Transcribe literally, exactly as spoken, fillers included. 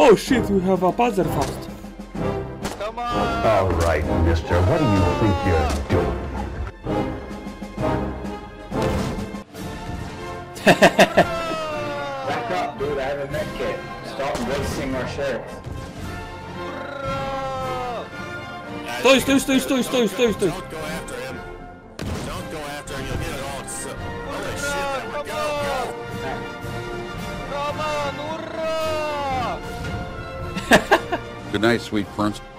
Oh shit, we have a buzzer fast. Come on! All right, mister, what do you think you're doing? Back up, dude, I have a med kit. Stop wasting our shirts. Stój, stój, stój, stój, stój, stój, stój. Don't go after him. Don't go after him. You'll get it all. So holy shit! There we go. Go. Come on, hurrah! Good night, sweet prince.